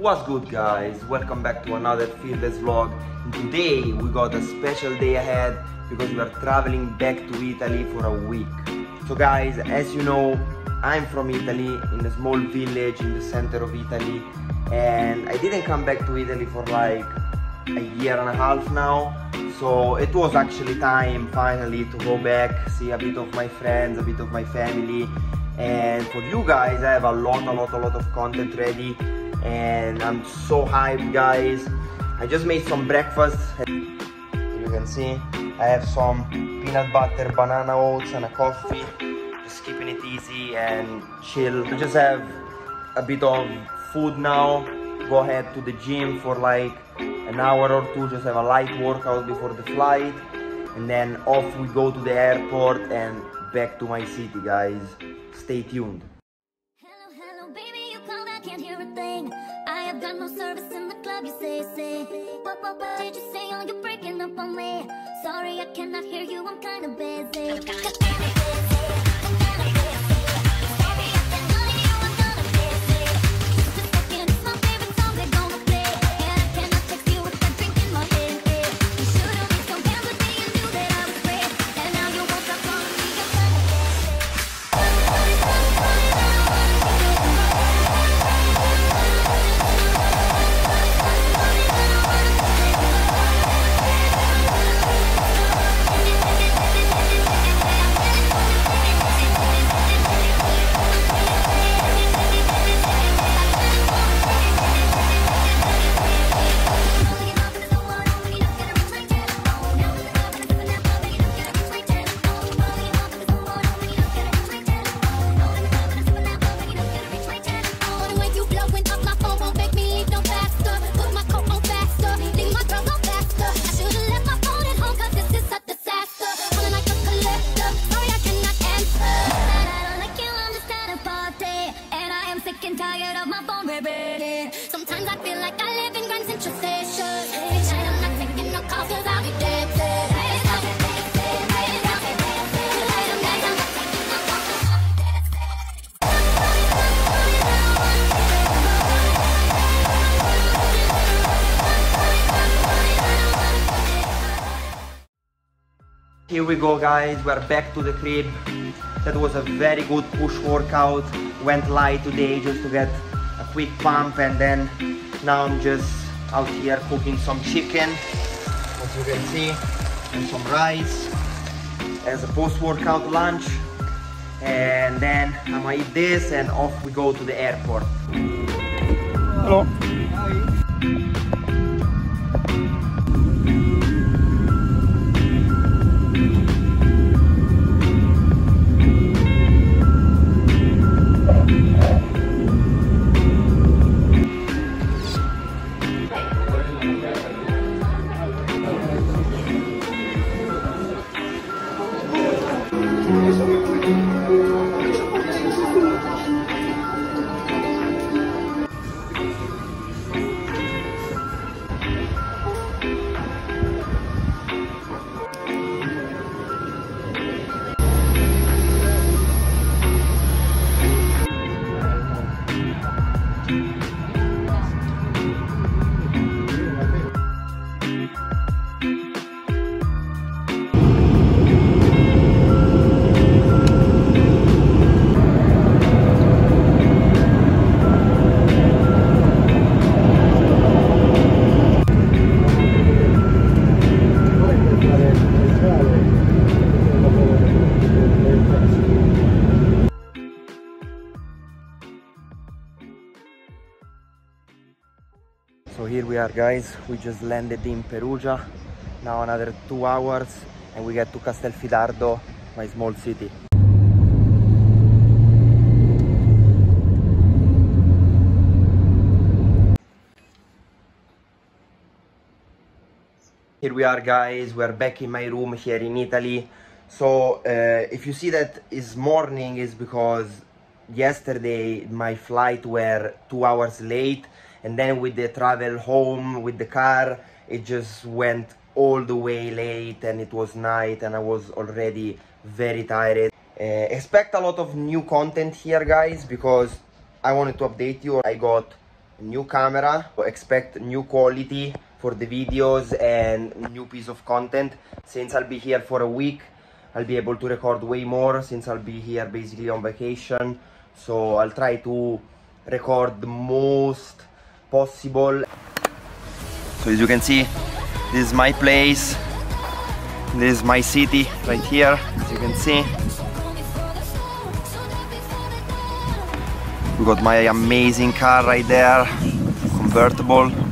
What's good guys, welcome back to another Fearless vlog. And today we got a special day ahead because we are traveling back to Italy for a week. So guys, as you know, I'm from Italy, in a small village in the center of Italy, and I didn't come back to Italy for like a year and a half now. So it was actually time finally to go back, see a bit of my friends, a bit of my family. And for you guys, I have a lot of content ready, and I'm so hyped guys. I just made some breakfast. You can see I have some peanut butter, banana oats and a coffee. Just keeping it easy and chill. I just have a bit of food now. Go ahead to the gym for like an hour or two, just have a light workout before the flight, and then off we go to the airport and back to my city guys. Stay tuned. Hello, baby, you called, I can't hear a thing. I have got no service in the club, you say. What did you say? Oh, you're breaking up on me. Sorry, I cannot hear you, I'm kinda busy. Sometimes I feel like I live in Grand Central Station. Each night I'm not taking no calls cause I'll be dancing. Here we go guys, we're back to the crib. That was a very good push workout. Went light today just to get a quick pump, and then now I'm just out here cooking some chicken, as you can see, and some rice as a post-workout lunch. And then I'm gonna eat this and off we go to the airport. Hello. So here we are guys, we just landed in Perugia. Now another 2 hours and we get to Castelfidardo, my small city. Here we are guys, we're back in my room here in Italy. So if you see that it's morning, is because yesterday my flight were 2 hours late, and then with the travel home with the car it just went all the way late and it was night and I was already very tired. Expect a lot of new content here guys, because I wanted to update you. I got new camera, expect new quality for the videos and new piece of content. Since I'll be here for a week, I'll be able to record way more since I'll be here basically on vacation. So I'll try to record the most possible. So as you can see, this is my place, this is my city right here, as you can see. We got my amazing car right there, convertible.